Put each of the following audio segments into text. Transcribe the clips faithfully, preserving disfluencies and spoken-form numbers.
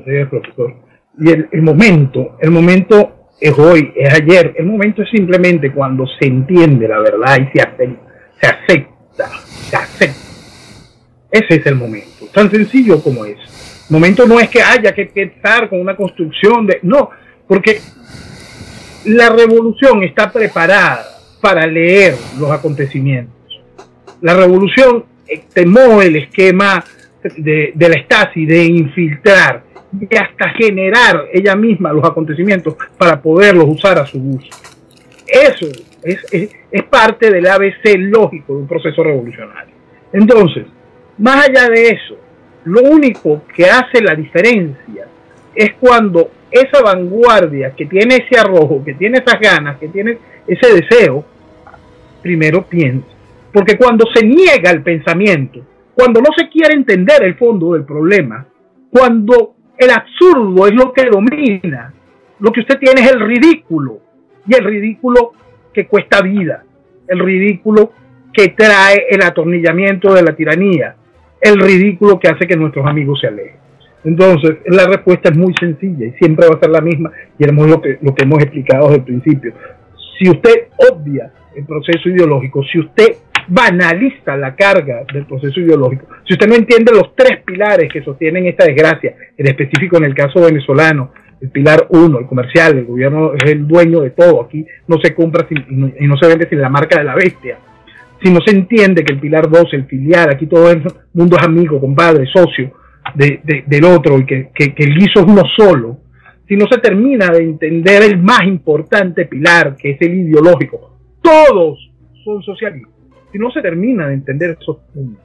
gracias, profesor. Y el, el momento, el momento es hoy, es ayer, el momento es simplemente cuando se entiende la verdad y se acepta, se acepta, se acepta. Ese es el momento, tan sencillo como es. El momento no es que haya que empezar con una construcción de... No, porque la revolución está preparada para leer los acontecimientos. La revolución temó el esquema de, de la Stasi de infiltrar y hasta generar ella misma los acontecimientos para poderlos usar a su gusto. Eso es, es, es parte del A B C lógico de un proceso revolucionario. Entonces, más allá de eso, lo único que hace la diferencia es cuando esa vanguardia que tiene ese arrojo, que tiene esas ganas, que tiene ese deseo, primero piensa. Porque cuando se niega el pensamiento, cuando no se quiere entender el fondo del problema, cuando el absurdo es lo que domina, lo que usted tiene es el ridículo, y el ridículo que cuesta vida, el ridículo que trae el atornillamiento de la tiranía, el ridículo que hace que nuestros amigos se alejen. Entonces, la respuesta es muy sencilla y siempre va a ser la misma, y es lo que, lo que hemos explicado desde el principio. Si usted obvia el proceso ideológico, si usted banaliza la carga del proceso ideológico, si usted no entiende los tres pilares que sostienen esta desgracia, en específico en el caso venezolano, el pilar uno, el comercial, el gobierno es el dueño de todo, aquí no se compra sin, y, no, y no se vende sin la marca de la bestia. Si no se entiende que el pilar dos, el filial, aquí todo el mundo es amigo, compadre, socio de, de, del otro, y que, que, que el guiso es uno solo, si no se termina de entender el más importante pilar, que es el ideológico, todos son socialistas. Si no se termina de entender esos puntos,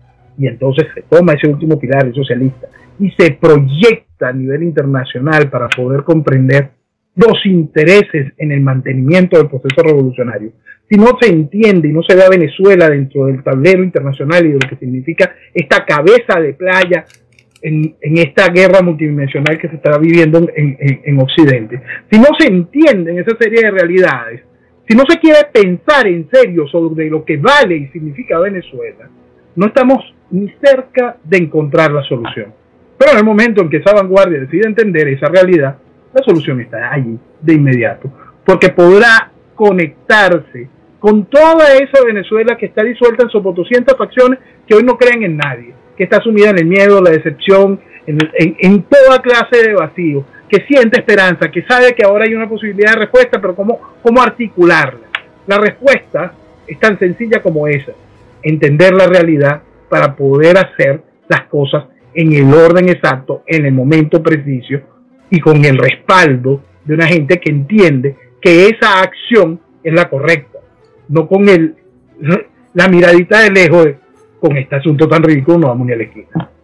y entonces se toma ese último pilar, el socialista, y se proyecta a nivel internacional para poder comprender los intereses en el mantenimiento del proceso revolucionario, si no se entiende y no se ve a Venezuela dentro del tablero internacional y de lo que significa esta cabeza de playa en, en esta guerra multidimensional que se está viviendo en, en, en Occidente, si no se entienden esa serie de realidades, si no se quiere pensar en serio sobre lo que vale y significa Venezuela, no estamos ni cerca de encontrar la solución. Pero en el momento en que esa vanguardia decide entender esa realidad, la solución está allí de inmediato, porque podrá conectarse con toda esa Venezuela que está disuelta en sus doscientas facciones que hoy no creen en nadie, que está sumida en el miedo, la decepción, en, en, en toda clase de vacío, que siente esperanza, que sabe que ahora hay una posibilidad de respuesta, pero ¿cómo, cómo articularla? La respuesta es tan sencilla como esa: entender la realidad para poder hacer las cosas en el orden exacto, en el momento preciso y con el respaldo de una gente que entiende que esa acción es la correcta, no con el, la miradita de lejos de, con este asunto tan ridículo no vamos ni a la esquina.